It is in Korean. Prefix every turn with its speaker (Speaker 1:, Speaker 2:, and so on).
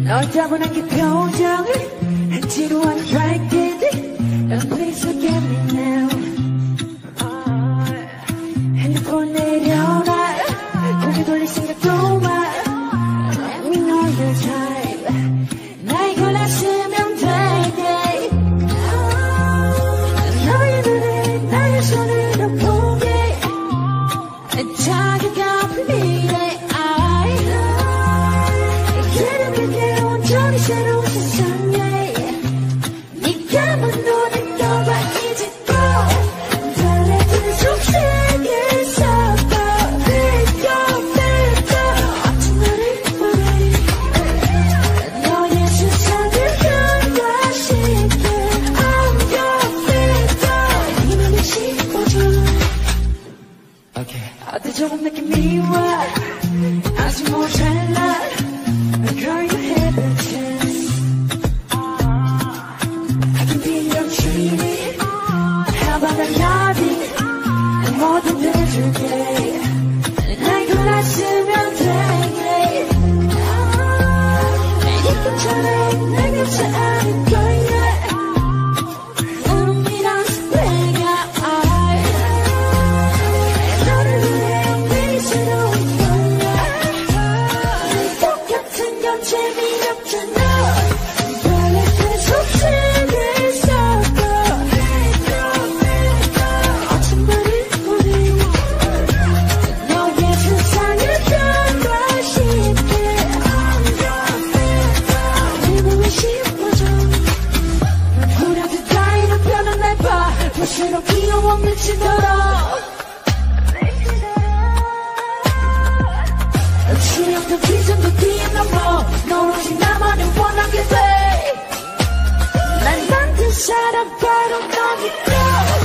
Speaker 1: 널 따분한 그 표정을 지루한 밝게 Please forgive me now. 핸드폰 내려놔 고개 돌릴 생각도 마. Let me know your type. 나의 골랐으면 돼. 너의 눈에 나의 손을 덮보게 자기가 미래 괴롭게 온전히 새로운 세상에 네가 문 눈을 떠봐 이제 또 달래주는 속삭에서 삐까 어떤 나를 보내 너의 세상을 변화시켜 엉겨삐까 힘을 씹어줘 어때 조금 늦게 미워 아직 모자라 Girl, you have a chance. I can be your genie. How about a lobby? 뭐든 해줄게. 날 골랐으면 돼. 내 꿈처럼 내 곁에 안을 거야. 우리랑 내가 너를 위해 매일 새로운 거야. 똑같은 건 재미없잖아. 발레트 속삭에서 어떤 말을 보내 너의 세상을 변화시켜 내 몸을 씹어줘 우리한테 따위로 변한 날 봐 벌써 귀여워 미치도록 추억도 비전도 뛰어넘어 너 오직 나만을 원하게 돼 날 만든 사람 바로 너니까